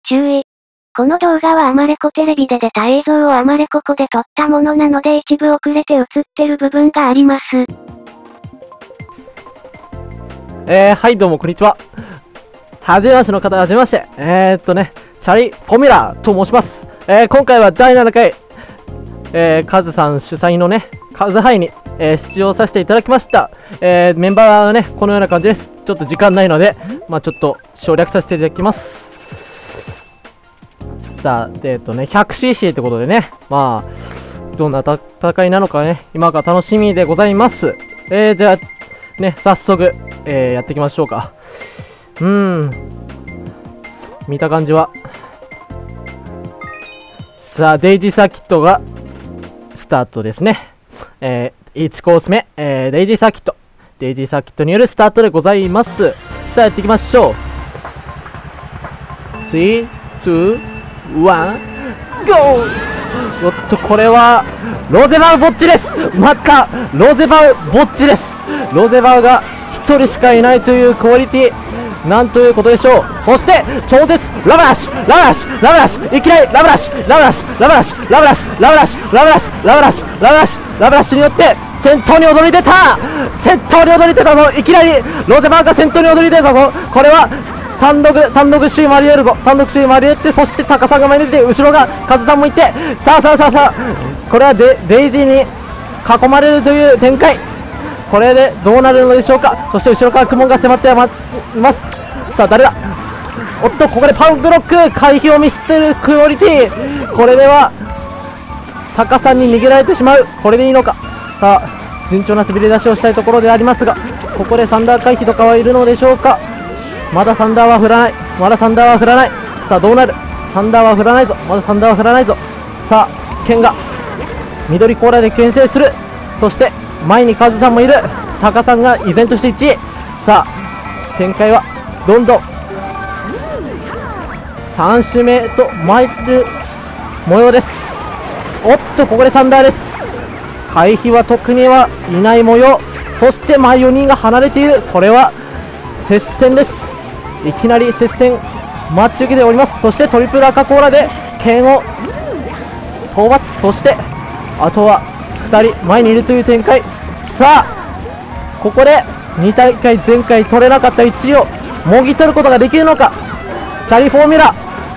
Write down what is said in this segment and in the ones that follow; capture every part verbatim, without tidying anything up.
注意。この動画はアマレコテレビで出た映像をアマレココで撮ったものなので一部遅れて映ってる部分があります。 えー、はいどうもこんにちは。はじめましての方はじめまして。えーっとね、チャリ・ポミラと申します。えー、今回はだいななかい、えー、カズさん主催のね、カズハイに、えー、出場させていただきました。えー、メンバーはね、このような感じです。ちょっと時間ないので、まあちょっと省略させていただきます。さあ、えーっとね、ひゃくシーシー ってことでね、まあ、どんな戦いなのかね、今が楽しみでございます。えー、じゃあ、ね、早速、えー、やっていきましょうか。うーん。見た感じは。さあ、デイジーサーキットが、スタートですね。えー、いちコース目、えー、デイジーサーキット。デイジーサーキットによるスタートでございます。さあ、やっていきましょう。スリー、ツー、ワン、ゴー！おっと、これは、ロゼバウぼっちです！また、ロゼバウぼっちです！ロゼバウがひとりしかいないというクオリティ。なんということでしょう。そして、超絶、ラブラッシュラブラッシュラブラッシュいきなり、ラブラッシュラブラッシュラブラッシュラブラッシュラブラッシュラブラッシュラブラッシュラブラッシュラブラッシュによって、先頭に躍り出た先頭に躍り出たぞいきなり、ロゼバウが先頭に躍り出たぞこれは、単独、単独首位もあり得るぞ単独首位もあり得て、そして高さんが前に出て、後ろがカズさんもいて、さあさあさあさあ、これはデ、デイジーに囲まれるという展開。これでどうなるのでしょうか。そして後ろからクモンが迫っています。さあ、誰だおっと、ここでパウンブロック回避を見せてるクオリティ。これでは、高さんに逃げられてしまう。これでいいのか。さあ、順調な滑り出しをしたいところでありますが、ここでサンダー回避とかはいるのでしょうか。まだサンダーは振らない。まだサンダーは振らない。さあ、どうなるサンダーは振らないぞ。まだサンダーは振らないぞ。さあ、剣が、緑コーラで牽制する。そして、前にカズさんもいる。タカさんが依然としていちい。さあ、展開は、どんどん、さん周目と参る模様です。おっと、ここでサンダーです。回避は特にはいない模様。そして、前よにんが離れている。これは、接戦です。いきなり接戦、待ち受けております。そしてトリプル赤コーラで、剣を、討伐。そして、あとは、ふたり前にいるという展開。さあ、ここで、に大会前回取れなかったいちいを、もぎ取ることができるのか。チャリフォーミュラ。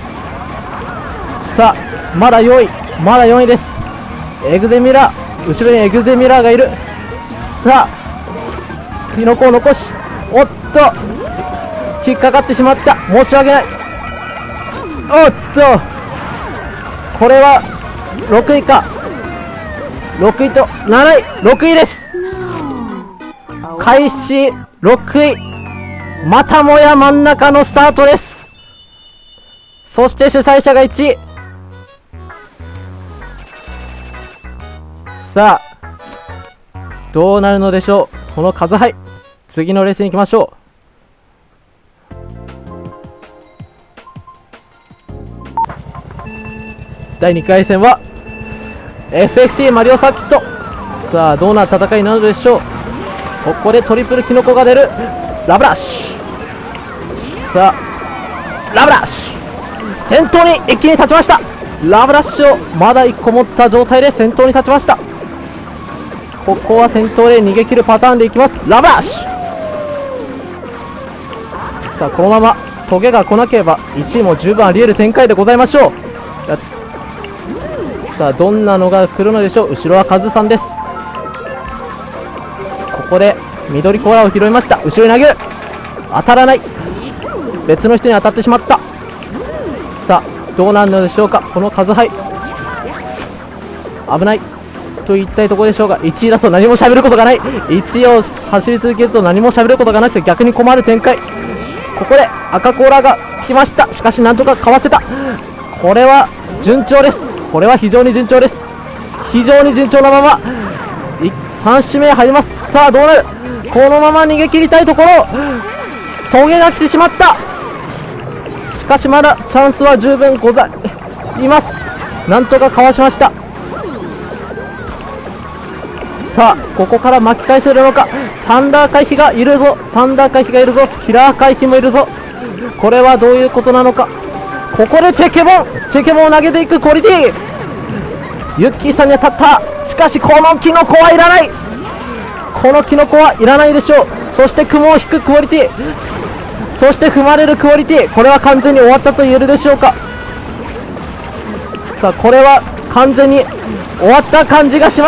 さあ、まだよんい。まだよんいです。エグゼミラー。後ろにエグゼミラーがいる。さあ、キノコを残し、おっと、引っかかってしまった。申し訳ない。おっと、これは、ろくいか。ろくいと、なない。ろくいです。開始、ろくい。またもや真ん中のスタートです。そして主催者がいちい。さあ、どうなるのでしょう。このカズハイ。次のレースに行きましょう。だいにかい戦は エフエフティー マリオサーキット。さあ、どんな戦いなのでしょう。ここでトリプルキノコが出る。ラブラッシュ。さあ、ラブラッシュ。先頭に一気に立ちました。ラブラッシュをまだいっこ持った状態で先頭に立ちました。ここは先頭で逃げ切るパターンでいきます。ラブラッシュ。さあ、このままトゲが来なければいちいも十分あり得る展開でございましょう。さあ、どんなのが来るのでしょう。後ろはカズさんです。ここで緑コーラを拾いました。後ろに投げる。当たらない。別の人に当たってしまった。さあ、どうなるのでしょうか。このカズハイ、危ないと言いたいところでしょうが、いちいだと何も喋ることがない。いちいを走り続けると何も喋ることがなくて逆に困る展開。ここで赤コーラが来ました。しかしなんとかかわせた。これは順調です。これは非常に順調です。非常に順調なままさん周目入ります。さあ、どうなる。このまま逃げ切りたいところ。トゲが来てしまった。しかしまだチャンスは十分ございます。なんとかかわしました。さあ、ここから巻き返せるのか。サンダー回避がいるぞ。サンダー回避がいるぞ。キラー回避もいるぞ。これはどういうことなのか。 ここでチェケボンチェケボンを投げていくクオリティ。ユッキーさんに当たった。しかしこのキノコはいらない。このキノコはいらないでしょう。そして雲を引くクオリティ、そして踏まれるクオリティ、これは完全に終わったと言えるでしょうか。さあこれは完全に終わった感じがします。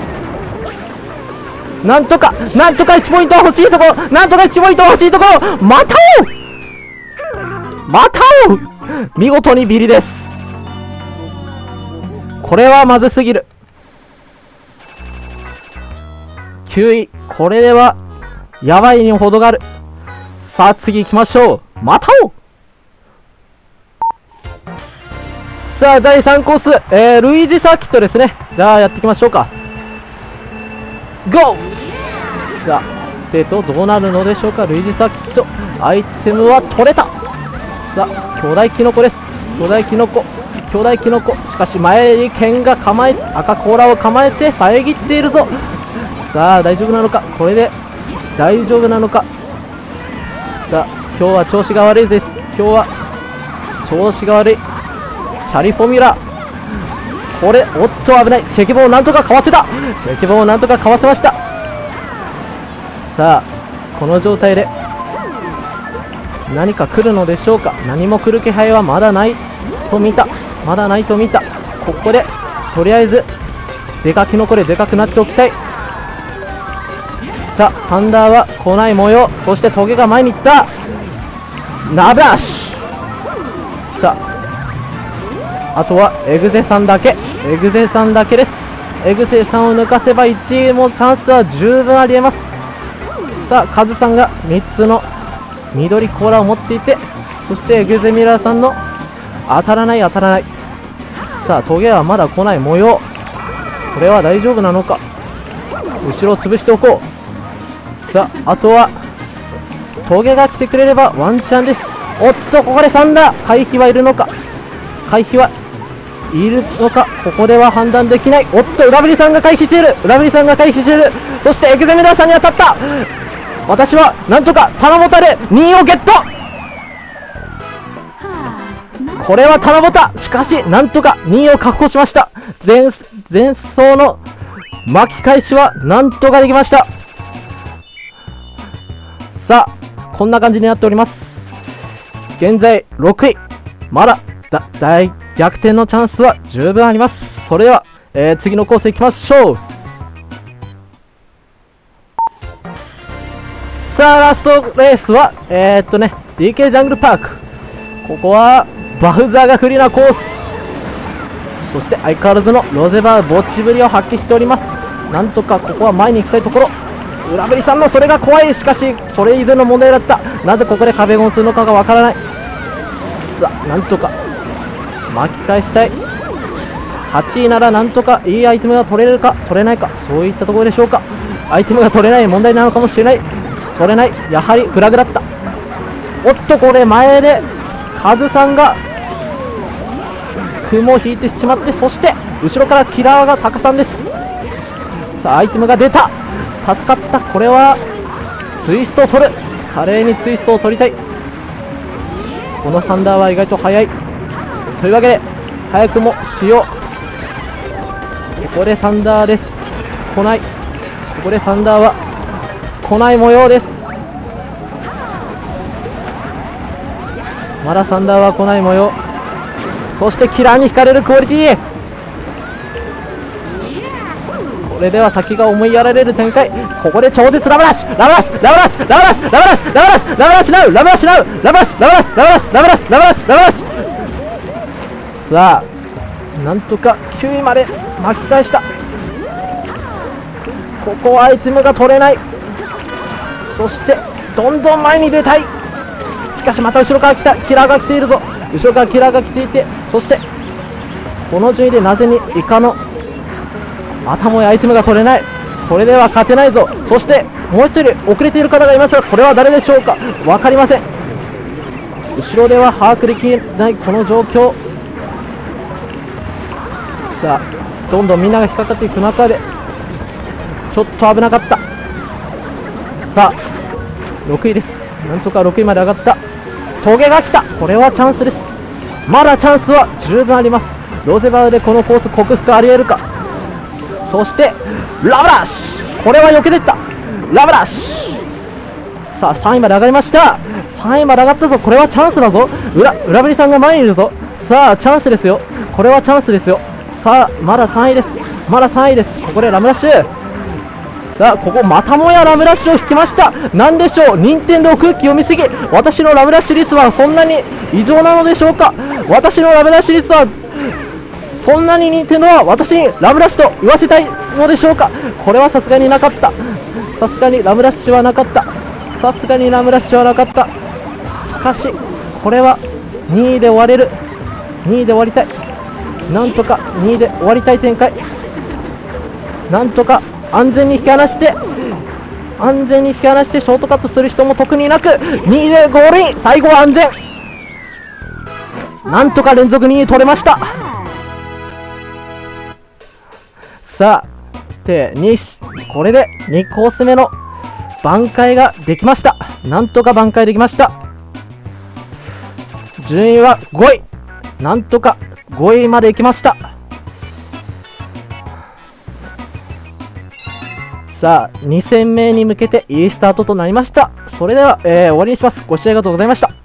なんとかなんとかいちポイントは欲しいところ、なんとかいちポイントは欲しいところ。またおまたお見事にビリです。これはまずすぎる。きゅうい、これではやばいにほどがある。さあ次行きましょう。またおさあだいさんコース、えー、ルイージサーキットですね。じゃあやっていきましょうか。ゴー。さあでとどうなるのでしょうか。ルイージサーキット、アイテムは取れた。さあ巨大キノコです。巨大キノコ巨大キノコ、しかし前に剣が構え、赤甲羅を構えて遮っているぞ。さあ大丈夫なのか、これで大丈夫なのか。さあ今日は調子が悪いです。今日は調子が悪い。チャリフォミュラ、これおっと危ない。チェキボをなんとかかわせた。チェキボをなんとかかわせました。さあこの状態で何か来るのでしょうか。何も来る気配はまだないと見た。まだないと見た。ここでとりあえずでかキノコででかくなっておきたい。さあサンダーは来ない模様。そしてトゲが前に行った。ナブラッシュ。さああとはエグゼさんだけ、エグゼさんだけです。エグゼさんを抜かせばいちいもチャンスは十分ありえます。さあカズさんがみっつの緑コーラを持っていて、そしてエグゼミラーさんの当たらない当たらない。さあトゲはまだ来ない模様。これは大丈夫なのか。後ろを潰しておこう。さああとはトゲが来てくれればワンチャンです。おっとここでサンダー、回避はいるのか、回避はいるのか、ここでは判断できない。おっと裏振りさんが回避している、裏振りさんが回避している。そしてエグゼミラーさんに当たった。私はなんとかタナボタでにいをゲット。これはタナボタ、しかしなんとかにいを確保しました。前前走の巻き返しはなんとかできました。さあこんな感じになっております。現在ろくい、まだだ大逆転のチャンスは十分あります。それでは、えー、次のコース行きましょう。さあラストレースはえー、っとね ディーケー ジャングルパーク。ここはバウザーが不利なコース。そして相変わらずのロゼバーぼっちぶりを発揮しております。なんとかここは前に行きたいところ。裏振りさんのそれが怖い。しかしそれ以前の問題だった。なぜここで壁ゴンするのかがわからない。さあなんとか巻き返したい。はちいならなんとかいいアイテムが取れるか取れないか、そういったところでしょうか。アイテムが取れない問題なのかもしれない。取れない、やはりフラグだった。おっとこれ前でカズさんが雲を引いてしまって、そして後ろからキラーがタカさんです。さあアイテムが出た、助かった。これはツイストを取る、華麗にツイストを取りたい。このサンダーは意外と速いというわけで早くもしよう。ここでサンダーです。来ない。ここでサンダーは来ない模様です。まだサンダーは来ない模様。そしてキラーに引かれるクオリティ。これでは先が思いやられる展開。ここで超絶ラブラッシュ、ラブラッシュ、ラブラッシュ、ラブラッシュ、ラブラッシュ、ラブラッシュ、ラブラッシュナウ、ラブラッシュナウ、ラブラッシュ、ラブラッシュ、ラブラッシュ、ラブラッシュ、ラブラッシュ、ラブラッシュ。さあなんとかきゅういまで巻き返した。ここはアイテムが取れない。そしてどんどん前に出たい。しかしまた後ろから来たキラーが来ているぞ。後ろからキラーが来ていて、そしてこの順位でなぜにイカのまたもやアイテムが取れない。これでは勝てないぞ。そしてもう一人遅れている方がいますが、これは誰でしょうか。分かりません。後ろでは把握できないこの状況。さあどんどんみんなが引っかかっていく中でちょっと危なかった。さあろくいです。なんとかろくいまで上がった。峠が来た。これはチャンスです。 まだチャンスは十分あります。ロゼバウでこのコース克服あり得るか。そして、ラブラッシュ、これは避けてった。ラブラッシュ、さあ、さんいまで上がりました。さんいまで上がったぞ。これはチャンスだぞ。裏、裏振りさんが前にいるぞ。さあ、チャンスですよ。これはチャンスですよ。さあ、まださんいです。まださんいです。ここでラムラッシュ。さあ、ここまたもやラムラッシュを引きました。なんでしょう、任天堂空気読みすぎ。私のラムラッシュ率はそんなに異常なのでしょうか。私のラムラッシュ率は、そんなに任天堂は私にラムラッシュと言わせたいのでしょうか。これはさすがになかった。さすがにラムラッシュはなかった。さすがにラムラッシュはなかった。しかし、これはにいで終われる。にいで終わりたい。なんとかにいで終わりたい展開。なんとか安全に引き離して、安全に引き離してショートカットする人も特になく、にいでゴールイン。最後は安全。なんとか連続にい取れました。さあ、で、に、これでにコース目の挽回ができました。なんとか挽回できました。順位はごい。なんとかごいまで行きました。さあ、に戦目に向けていいスタートとなりました。それでは、えー、終わりにします。ご視聴ありがとうございました。